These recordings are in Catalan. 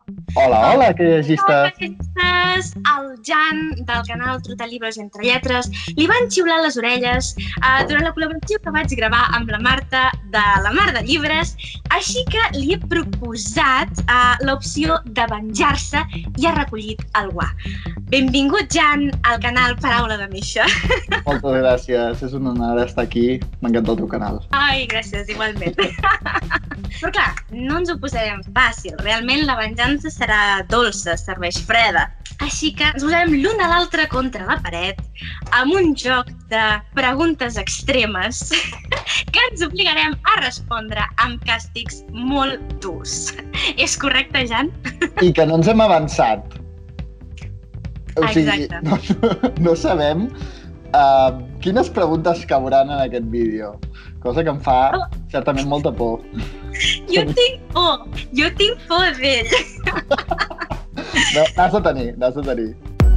Hola, hola, que Hola, llegistes. el Jan del canal Trotar Llibres entre lletres li van xiular les orelles durant la col·laboració que vaig gravar amb la Marta de la Mar de Llibres, així que li he proposat l'opció de venjar-se i ha recollit el guà. Benvingut, Jan, al canal Paraula de Misha. Moltes gràcies, és un honor estar aquí. M'encanta el teu canal. Ai, gràcies, igualment. Però clar, no ens ho posarem fàcil. Realment la venjança serà dolça, serveix freda. Així que ens posarem l'un a l'altre contra la paret amb un joc de preguntes extremes que ens obligarem a respondre amb càstigs molt durs. És correcte, Jan? I que no ens hem avançat. O sigui, Exacte. no sabem quines preguntes cauran en aquest vídeo, cosa que em fa certament molta por. Jo tinc por d'ell. No, n'has de tenir.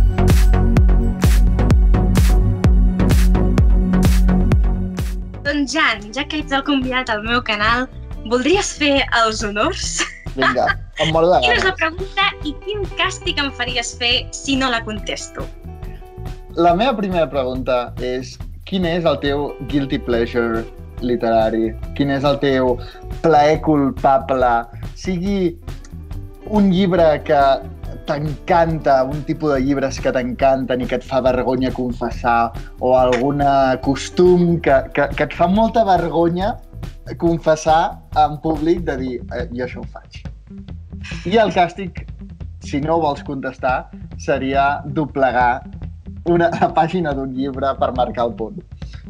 Doncs Jan, ja que ets el convidat al meu canal, voldries fer els honors? Vinga, em moro de Quina és la ganes. pregunta i quin càstig em faries fer si no la contesto? La meva primera pregunta és: quin és el teu guilty pleasure literari? Quin és el teu plaer culpable? Sigui un llibre que t'encanta, un tipus de llibres que t'encanten i que et fa vergonya confessar, o algun costum que et fa molta vergonya confessar en públic de dir jo això ho faig. I el càstig, si no ho vols contestar, seria doblegar una pàgina d'un llibre per marcar el punt.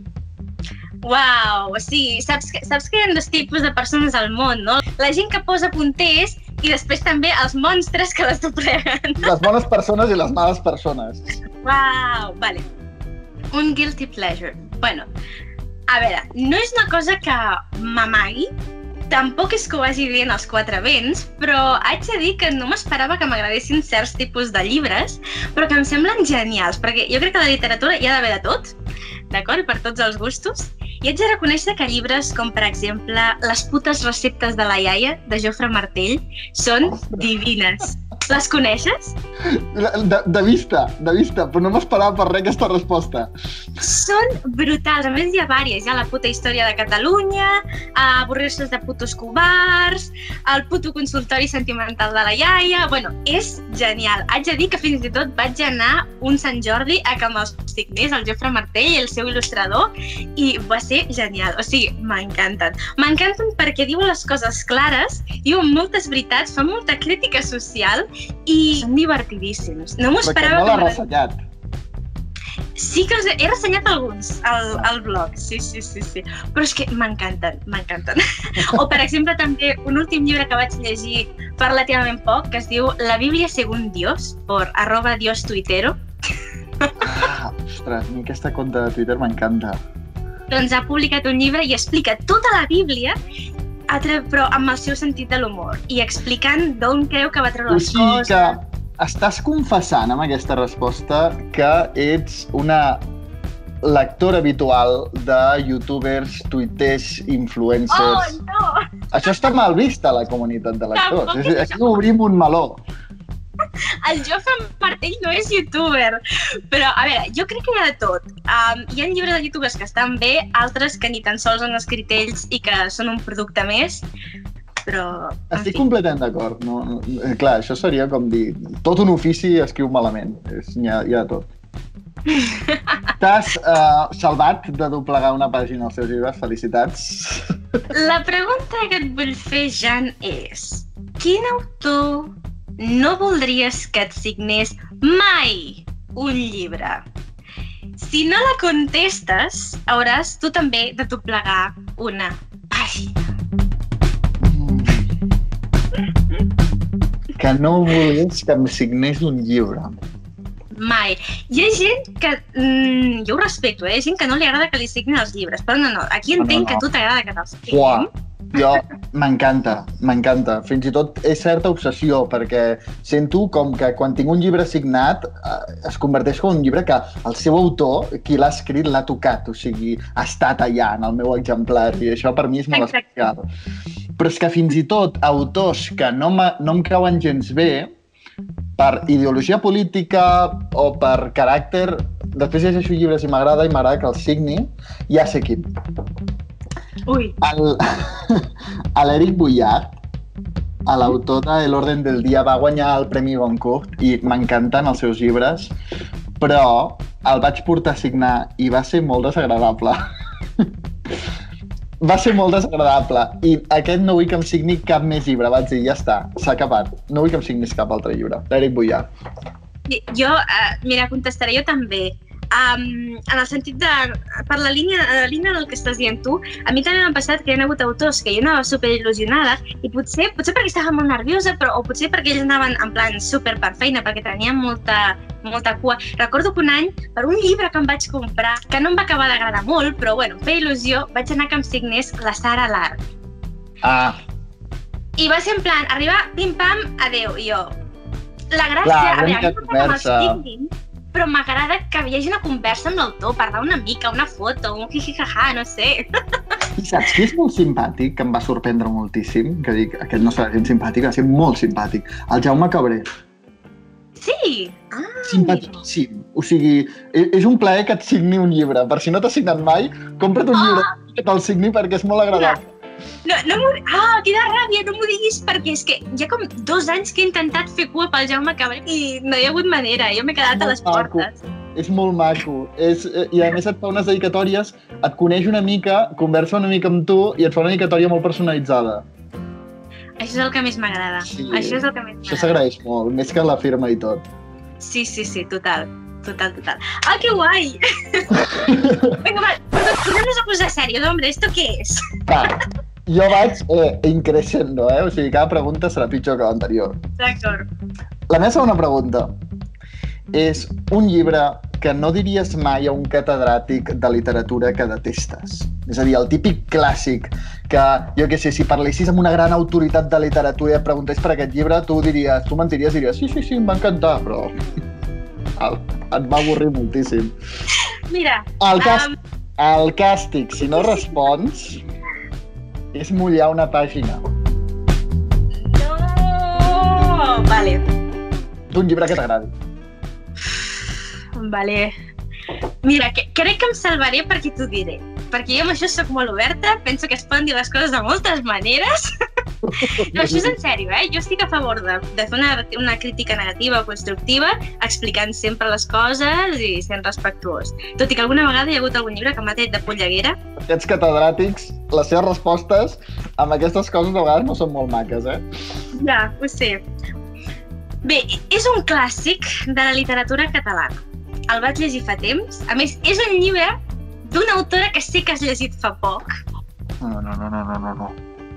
Uau, o sigui, saps que hi ha dos tipus de persones al món, no? La gent que posa punters i després també els monstres que les dobleguen. Les bones persones i les males persones. Uau, vale. Un guilty pleasure. Bueno, a veure, no és una cosa que m'amagui, tampoc és que ho hagi dit als quatre vents, però haig de dir que no m'esperava que m'agradessin certs tipus de llibres, però que em semblen genials, perquè jo crec que a la literatura hi ha d'haver de tot, d'acord? Per tots els gustos. I haig de reconèixer que llibres com, per exemple, Les putes receptes de la iaia, de Jofre Martell, són divines. Les coneixes? De vista, però no m'esperava per res aquesta resposta. Són brutals. A més, hi ha vàries. Hi ha La puta història de Catalunya, Avorrir-se de putos covards, El puto consultori sentimental de la iaia... Bueno, és genial. Haig de dir que fins i tot vaig anar un Sant Jordi a que me'ls signés el Jofre Martell i el seu il·lustrador i va ser genial. O sigui, m'encanten. M'encanten perquè diuen les coses clares, diuen moltes veritats, fan molta crítica social i són divertidíssims. No m'ho esperava. Perquè no l'ha ressenyat. Sí que he ressenyat alguns al blog, sí. Però és que m'encanten. O, per exemple, també un últim llibre que vaig llegir fa relativament poc, que es diu La Bíblia según Dios, per @diostuitero. Ostres, a mi aquesta conta de Twitter m'encanta. Doncs ha publicat un llibre i explica tota la Bíblia, però amb el seu sentit de l'humor i explicant d'on creu que va treure les coses. O sigui que estàs confessant amb aquesta resposta que ets una lectora habitual de youtubers, tuiters, influencers. Oh, no! Això està mal vist a la comunitat de lectors. Tampoc Aquí obrim un meló. El Jofre Martell no és youtuber, però, a veure, jo crec que hi ha de tot. Hi ha llibres de youtubers que estan bé, altres que ni tan sols han escrit ells i que són un producte més, però... Estic completament d'acord. No, clar, això seria com dir tot un ofici escriu malament. Hi ha de tot. T'has salvat de doblegar una pàgina als teus llibres. Felicitats. La pregunta que et vull fer, Jan, és: quin autor no voldries que et signés mai un llibre? Si no la contestes, hauràs tu també de doblegar una pàgina. Que no volgués que em signés un llibre. Mai. Hi ha gent que... jo ho respecto, hi ha gent que no li agrada que li signin els llibres, però no, aquí entenc que a tu t'agrada que te'ls signin. Uah, jo m'encanta. Fins i tot és certa obsessió, perquè sento com que quan tinc un llibre signat es converteix com un llibre que el seu autor, qui l'ha escrit, l'ha tocat, o sigui, ha estat allà en el meu exemplar, i això per mi és molt especial. però és que fins i tot autors que no em cauen gens bé, per ideologia política o per caràcter, després llegeixo llibres i m'agrada que el signi, ja sé quin. Ui. L'Éric Bullard, l'autor de L'Orden del Dia, va guanyar el Premi Goncourt i m'encanten els seus llibres, però el vaig portar a signar i va ser molt desagradable. Va ser molt desagradable i aquest no vull que em signi cap més llibre. Vaig dir, ja està, s'ha acabat. No vull que em signis cap altre llibre. L'Éric Bullard. Jo, mira, contestaré jo també. En el sentit de... Per la línia del que estàs dient tu, a mi també m'ha passat que hi ha hagut autors que jo anava superil·lusionada i potser perquè estava molt nerviosa, o potser perquè ells anaven en plan super per feina, perquè tenien molta cua. Recordo que un any, per un llibre que em vaig comprar, que no em va acabar d'agradar molt, però bueno, em feia il·lusió, vaig anar que em signés la Sara Lark. I va ser en plan, arribar, pim-pam, adeu, i jo. La gràcia, a veure, no me'ls signin, però m'agrada que hi hagi una conversa amb l'autor, parlar una mica, una foto, un jijijaja, no sé. I saps qui és molt simpàtic, que em va sorprendre moltíssim, que dic, aquest no serà gens simpàtic, va ser molt simpàtic, el Jaume Cabré. Sí? Simpaticíssim. O sigui, és un plaer que et signi un llibre. Per si no t'ha signat mai, compra't un llibre que te'l signi perquè és molt agradable. Quina ràbia, no m'ho diguis, perquè és que hi ha com 2 anys que he intentat fer cua pel Jaume Cabré i no hi ha hagut manera, jo m'he quedat a les portes. És molt maco. I a més et fa unes dedicatòries, et coneix una mica, conversa una mica amb tu i et fa una dedicatòria molt personalitzada. Això és el que més m'agrada. Això és el que més m'agrada. Això s'agraeix molt, més que la firma i tot. Sí, total. Ah, que guai! Vinga, va, tornem-nos a posar serios, hombre, ¿esto qué es? Va, jo vaig increixendo, o sigui, cada pregunta serà pitjor que l'anterior. D'acord. La meva segona pregunta és un llibre que no diries mai a un catedràtic de literatura que detestes. És a dir, el típic clàssic que, jo què sé, si parlessis amb una gran autoritat de literatura i et preguntés per aquest llibre, tu mentiries i diries, sí, em va encantar, però et va avorrir moltíssim. Mira... El càstig, si no respons, és mullar una pàgina. No! Vale. D'un llibre que t'agradi. Vale. Mira, crec que em salvaré perquè t'ho diré. Perquè jo amb això soc molt oberta, penso que es poden dir les coses de moltes maneres. No, això és en sèrio, Jo estic a favor de fer una crítica negativa o constructiva, explicant sempre les coses i sent respectuós. Tot i que alguna vegada hi ha hagut algun llibre que m'ha tret de polleguera. Aquests catedràtics, les seves respostes amb aquestes coses de vegades no són molt maques, Ja, ho sé. Bé, és un clàssic de la literatura catalana. El vaig llegir fa temps. A més, és un llibre d'una autora que sé que has llegit fa poc. No.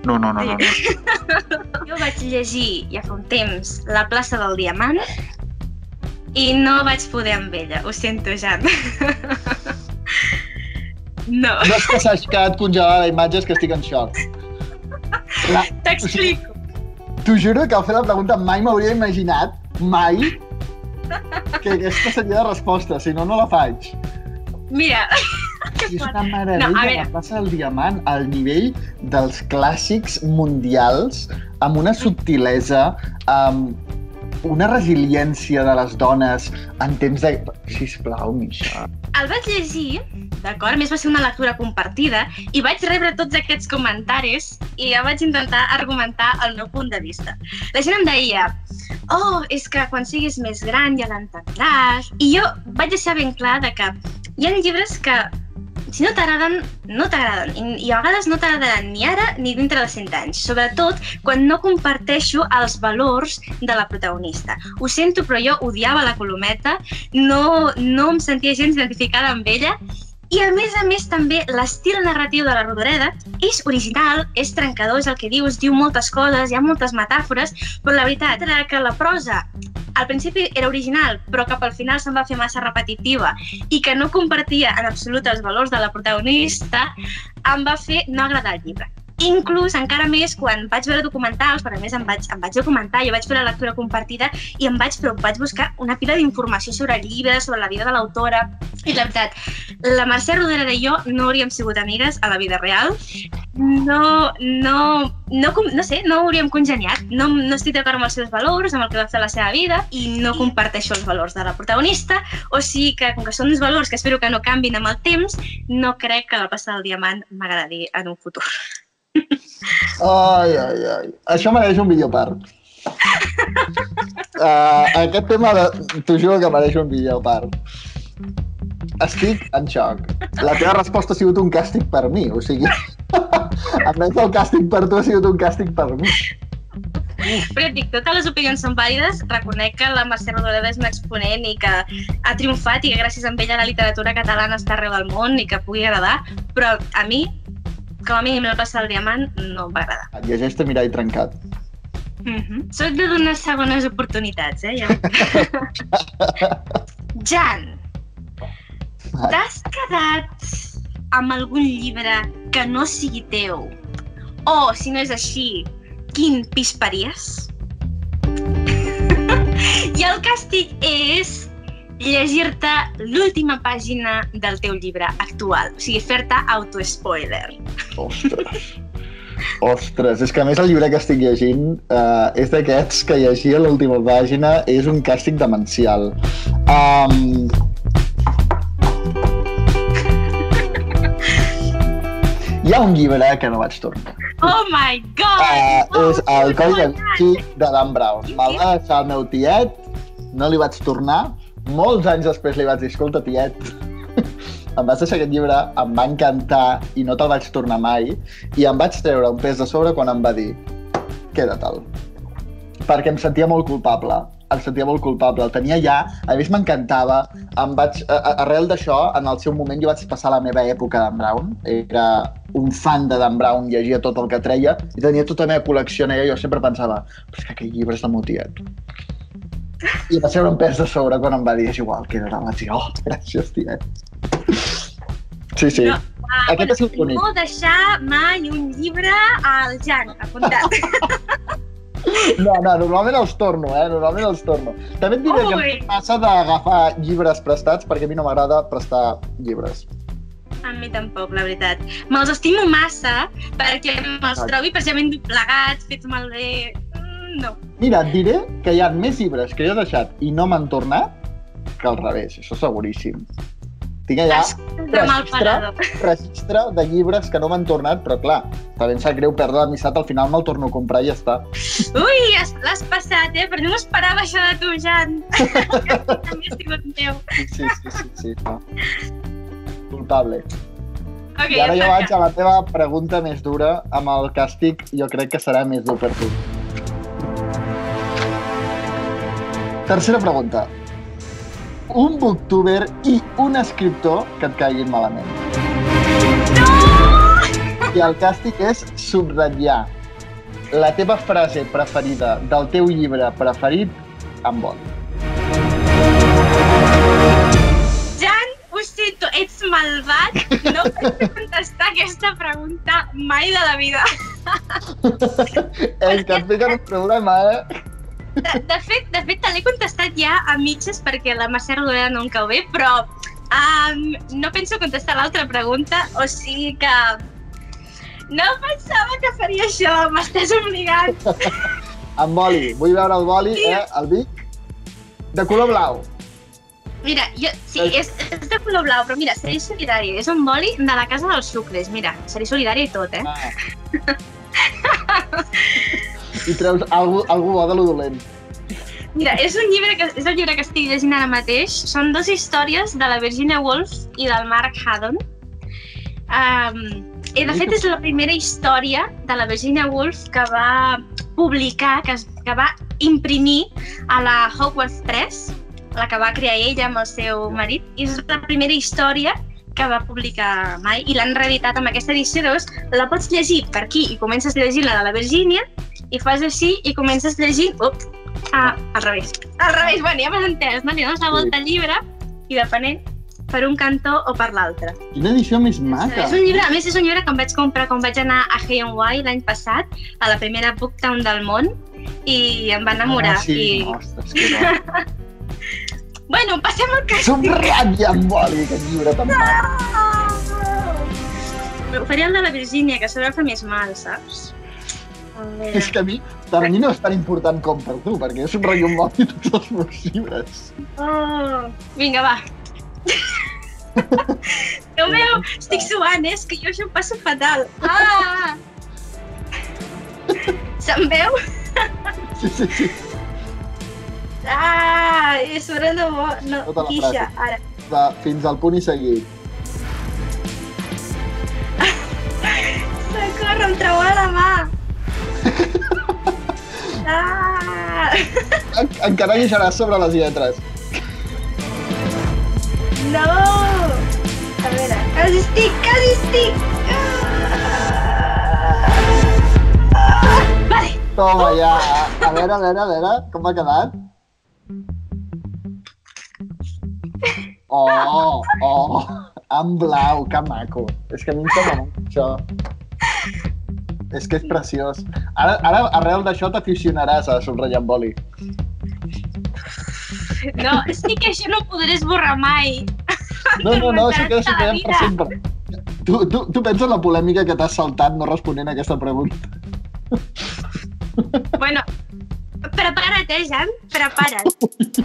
Jo vaig llegir ja fa un temps La plaça del Diamant i no vaig poder amb ella. Ho sento, Jan. No. No és que s'hagi quedat congelada a imatges que estic en xoc. T'explico. T'ho juro que al fer la pregunta mai m'hauria imaginat, mai, que aquesta seria la resposta, si no, no la faig. Mira, és una meravella, La plaça del Diamant, al nivell dels clàssics mundials, amb una subtilesa, amb una resiliència de les dones en temps de... Sisplau, Misha. El vaig llegir, d'acord? A més va ser una lectura compartida i vaig rebre tots aquests comentaris i ja vaig intentar argumentar el meu punt de vista. La gent em deia, és que quan siguis més gran ja l'entendràs. I jo vaig deixar ben clar que hi ha llibres que si no t'agraden, no t'agraden. I a vegades no t'agradaran ni ara ni dintre de 100 anys. Sobretot quan no comparteixo els valors de la protagonista. Ho sento, però jo odiava la Colometa, no em sentia gens identificada amb ella. I a més també l'estil narratiu de la Rodoreda és original, és trencador, és el que diu moltes coses, hi ha moltes metàfores, però la veritat era que la prosa al principi era original, però cap al final se'n va fer massa repetitiva i que no compartia en absolut els valors de la protagonista, em va fer no agradar el llibre. inclús encara més quan vaig veure documentals, perquè a més em vaig documentar, jo vaig fer la lectura compartida i vaig buscar una pila d'informació sobre el llibre, sobre la vida de l'autora, i la veritat, la Mercè Rodoreda i jo no hauríem sigut amigues a la vida real, no sé, no hauríem congeniat, no estic d'acord amb els seus valors, amb el que va fer a la seva vida, i no comparteixo els valors de la protagonista, o sigui que, com que són uns valors que espero que no canvin amb el temps, no crec que la Passa del Diamant m'agradi en un futur. Ai. Això mereix un vídeo a part. Aquest tema, t'ho juro que mereix un vídeo a part. Estic en xoc. La teva resposta ha sigut un càstig per mi, o sigui... A més del càstig per tu ha sigut un càstig per mi. Però et dic, totes les opinions són vàlides, reconec que la Mercè Rodoreda és un exponent i que ha triomfat i que gràcies a ella la literatura catalana està arreu del món i que pugui agradar, però a mi, com a mínim, la Passa del Diamant no em va agradar. Et llegeix-te Mirall trencat. Soc de donar segones oportunitats, ja. Jan, t'has quedat amb algun llibre que no sigui teu? O, si no és així, quin pis faries? I el càstig és llegir-te l'última pàgina del teu llibre actual, o sigui, fer-te auto-spoiler. Ostres, és que a més el llibre que estic llegint és d'aquests que llegir a l'última pàgina és un càstig demencial. Hi ha un llibre que no vaig tornar. Oh my god! És El Codi da Vinci de Dan Brown. Me'l va deixar el meu tiet, no li vaig tornar. Molts anys després li vaig dir, escolta, tiet, em vas deixar aquest llibre, em va encantar i no te'l vaig tornar mai. I em vaig treure un pes de sobre quan em va dir, queda-te'l. Perquè em sentia molt culpable. El tenia ja, a més m'encantava. Arrel d'això, en el seu moment jo vaig passar la meva època Dan Brown. Era un fan de Dan Brown, llegia tot el que treia i tenia tota la meva col·lecció negra i jo sempre pensava, però és que aquell llibre és del meu tiet. I va ser un pes de sobre quan em va dir, és igual, quedarà. Vaig dir, oh, gràcies, tiet. Sí. No, aquest és el bonic. No deixar mai un llibre al Jan, apuntat. No, normalment els torno, També et diré que em passa d'agafar llibres prestats perquè a mi no m'agrada prestar llibres. A mi tampoc, la veritat. Me'ls estimo massa perquè me'ls trobi precisament doblegats, fets malbé. No. Mira, et diré que hi ha més llibres que jo he deixat i no m'han tornat que al revés, això seguríssim. Tinc allà registre de llibres que no m'han tornat, però clar, també em sap greu perdre l'amistat, al final me'l torno a comprar i ja està. Ui, l'has passat, però no m'esperava això de tu, Jan. També ha sigut meu. Sí. Culpable. Okay, I ara jo vaig a la teva pregunta més dura, amb el càstig jo crec que serà més dur per tu. Tercera pregunta. Un booktuber i un escriptor que et caiguin malament. No! I el càstig és subratllar la teva frase preferida del teu llibre preferit amb boli. Jan, ho sento, ets malvat. No penso contestar aquesta pregunta mai de la vida. És que et fiquen un problema, De fet, te l'he contestat ja a mitges perquè la Mercè Rodoreda no em cau bé, però no penso contestar l'altra pregunta, o sigui que no pensava que faria això, m'estàs obligant. Amb boli, vull veure el boli, el Vic, de color blau. Mira, sí, és de color blau, però mira, seré solidari, és un boli de la Casa dels Sucres, mira, seré solidari i tot, I treus algú bo de lo dolent. Mira, és el llibre que estic llegint ara mateix. Són 2 històries de la Virginia Woolf i del Mark Haddon. I de fet és la primera història de la Virginia Woolf que va publicar, que va imprimir a la Hogwarts Press, la que va crear ella amb el seu marit. I és la primera història que va publicar mai i l'han reeditat amb aquesta edició. Llavors, la pots llegir per aquí i comences llegint la de la Virginia i fas així i comences llegint... al revés. Al revés, bueno, ja m'has entès, no? Li dones la volta al llibre i depenent per un cantó o per l'altre. Quina edició més maca! És un llibre, a més és un llibre que em vaig comprar quan vaig anar a Hay&Y l'any passat, a la primera Booktown del món, i em va enamorar. Sí, ostres, que bo. Bueno, passem al càstig. Subratlla amb boli, aquest llibre tan maco. Faria el de la Virgínia, que a sobre fa més mal, saps? És que per mi no és tan important com per tu, perquè jo subratllo amb boli tots els meus llibres. Vinga, va. Déu meu, estic suant, és que jo això em passo fatal. Se'm veu? Sí. I a sobre no guixa, ara. Va, fins al punt i seguit. Socorro, em treu a la mà. Encara guixaràs sobre les lletres. No! A veure, quasi estic! Vale! Toma, ja. A veure, com m'ha quedat? Oh, en blau, que maco. És que a mi em sembla molt això. És que és preciós. Ara arrel d'això t'aficionaràs a subratllar amb boli. No, és que això no ho podré esborrar mai. No, això queda subratllant per sempre. Tu penses la polèmica que t'has saltat no responent a aquesta pregunta? Bueno, prepara't, Jan? Prepara't.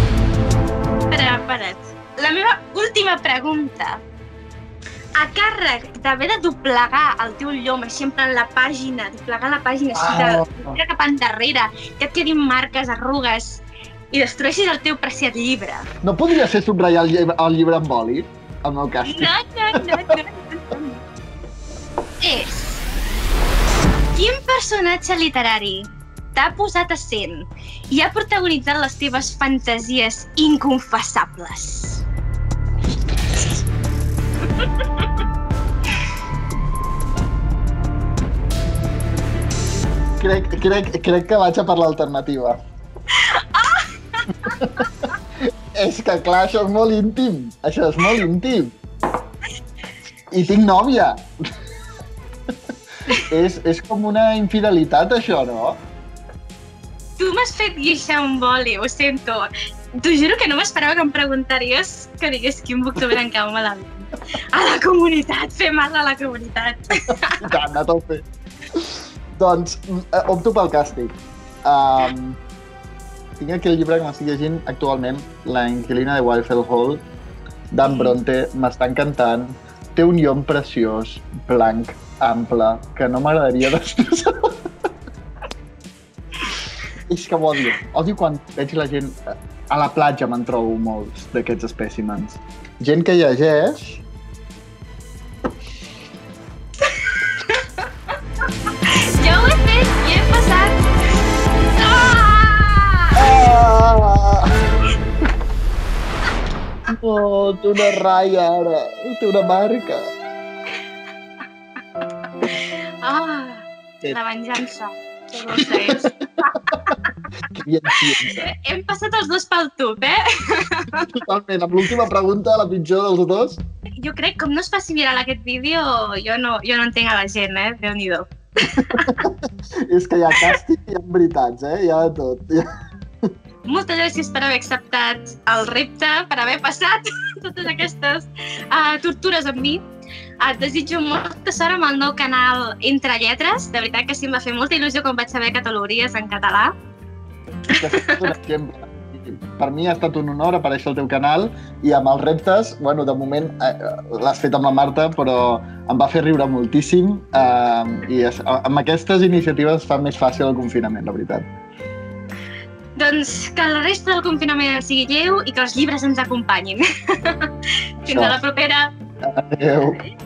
La meva última pregunta. A càrrec d'haver de doblegar el teu llom així en plan la pàgina, doblegar la pàgina així cap endarrere, que et quedin marques, arrugues i destrueixis el teu preciat llibre. No podria ser subratllar el llibre amb boli? El meu càstig. No. És... Quin personatge literari t'ha posat a cent i ha protagonitzat les teves fantasies inconfessables? Crec que vaig a per l'alternativa. És que clar, això és molt íntim. I tinc nòvia. És com una infidelitat, això, no? Tu m'has fet guixar un boli, ho sento. T'ho juro que no m'esperava que em preguntaries que digués quin booktuber em cau malament. A la comunitat, fer mal a la comunitat. I tant, a tope. Doncs, opto pel càstig. Tinc aquí el llibre que m'estic llegint actualment, La inquilina de Wildfell Hall, d'Anne Bronte, m'està encantant. Té un llom preciós, blanc, ample, que no m'agradaria destrossar. És que ho odio. Odio quan veig la gent... A la platja me'n trobo molts d'aquests espècimens. Gent que llegeix... Jo ho he fet i he passat... Oh, té una ratlla ara, té una marca. La venjança. Que dolça és. Hem passat els dos pel tub, Totalment, amb l'última pregunta, la pitjor dels dos. Jo crec, com no es faci viral aquest vídeo, jo no entenc a la gent, Déu-n'hi-do. És que hi ha càstig i hi ha veritats, hi ha de tot. Moltes gràcies per haver acceptat el repte, per haver passat totes aquestes tortures amb mi. Et desitjo molta sort amb el nou canal Entre Lletres. De veritat que sí, em va fer molta il·lusió quan vaig saber que te l'obries en català. Per mi ha estat un honor aparèixer al teu canal i amb els reptes, bueno, de moment l'has fet amb la Marta, però em va fer riure moltíssim i amb aquestes iniciatives fa més fàcil el confinament, la veritat. Doncs que la resta del confinament sigui lleu i que els llibres ens acompanyin. Fins a la propera! Adéu!